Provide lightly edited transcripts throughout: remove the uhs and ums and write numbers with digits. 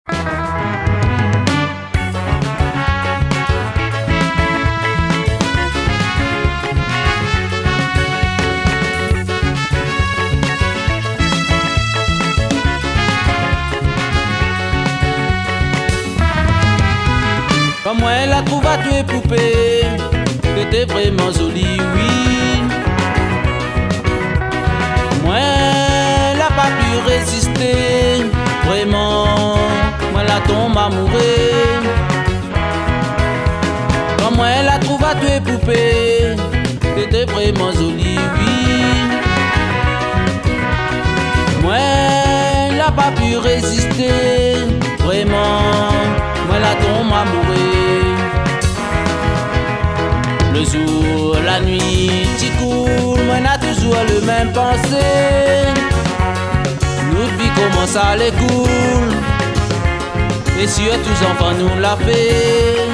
Comme moi la trouve à tuer poupée, t'étais vraiment jolie, oui. Moi la pas pu résister, vraiment, moi la tombe amoureux. Comme moi la trouve à tuer poupée, t'étais vraiment jolie, oui. Moi la pas pu résister, vraiment, moi la tombe amoureux. Le jour, la nuit, t'y coule, moi n'a toujours le même pensée. Notre vie commence à aller cool, et sur tous enfants nous la fait.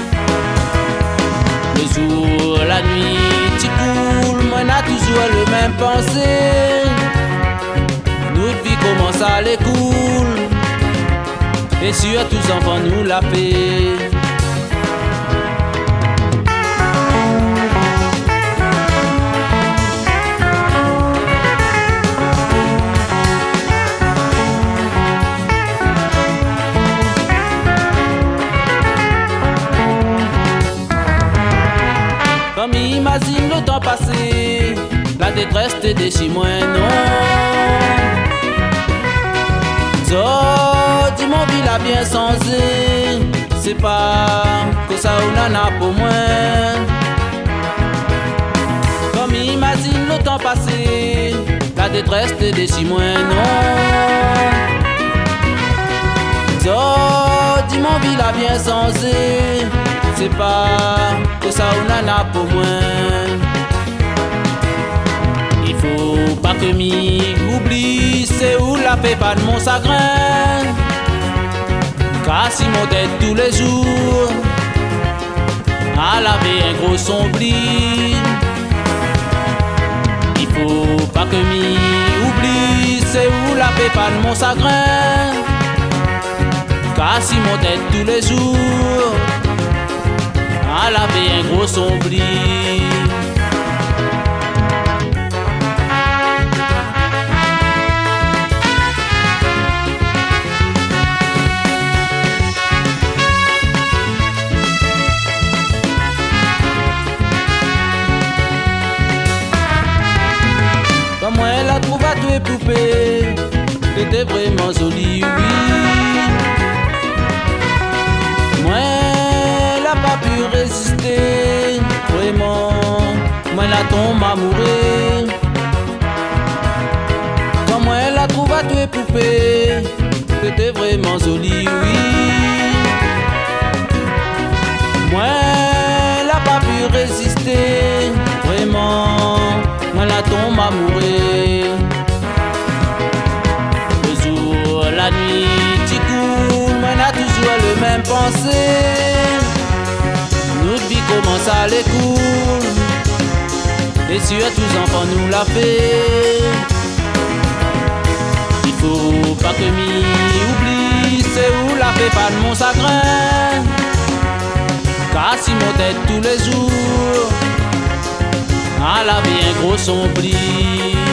Le jour, la nuit, t'y coule, moi n'a toujours le même pensée. Notre vie commence à aller cool, et sur tous enfants nous la fait. Comme imagine le temps passé, la détresse te déchire moins, non. So, dis mon ville a bien changé, c'est pas que ça ou nana pour moi. Comme imagine le temps passé, la détresse te déchire moins, non. So, dis mon ville a bien changé, c'est pas que ça ou nana pour moi. Il faut pas que m'y oublie, c'est où la paix pas de mon chagrin. Car si mon tête tous les jours à laver un gros sombri. Il faut pas que m'y oublie, c'est où la paix pas de mon chagrin. Car si mon tête tous les jours à laver un gros sombri. Comme moi la trouve à tuer poupée, t'étais vraiment jolie, oui. Moi la pas pu résister, vraiment, moi la tombe amoureux. Comme moi la trouve à tuer poupée, t'étais vraiment jolie, oui. Moi la pas pu résister, vraiment, moi la tombe amoureux. Le jour, la nuit, t'y coule, moi n'a toujours le même pensée. Notre vie commence à aller cool, et sur tous enfants nous la fait. Il faut pas que m'y oublie, c'est où la fait pas de mon chagrin. Car si mon tête tous les jours à laver un gros sombri.